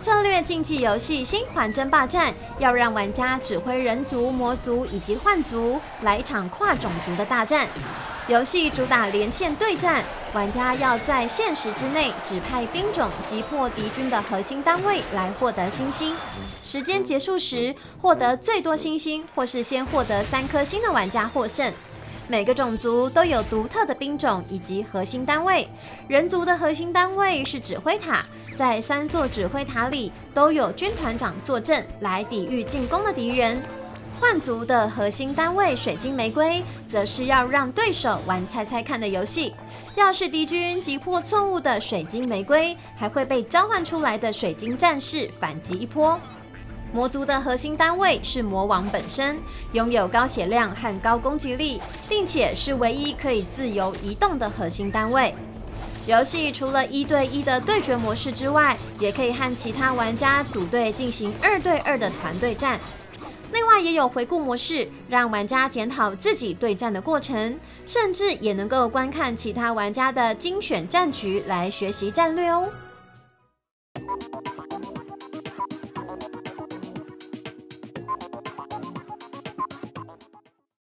策略竞技游戏《星环争霸战》要让玩家指挥人族、魔族以及幻族来一场跨种族的大战。游戏主打连线对战，玩家要在限时之内指派兵种击破敌军的核心单位来获得星星。时间结束时，获得最多星星或是先获得3颗星的玩家获胜。每个种族都有独特的兵种以及核心单位。人族的核心单位是指挥塔，在3座指挥塔里都有军团长坐镇，来抵御进攻的敌人。幻族的核心单位水晶玫瑰，则是要让对手玩猜猜看的游戏。要是敌军击破错误的水晶玫瑰，还会被召唤出来的水晶战士反击一波。魔族的核心单位是魔王本身，拥有高血量和高攻击力，并且是唯一可以自由移动的核心单位。游戏除了1对1的对决模式之外，也可以和其他玩家组队进行2对2的团队战。另外也有回顾模式，让玩家检讨自己对战的过程，甚至也能够观看其他玩家的精选战局来学习战略哦。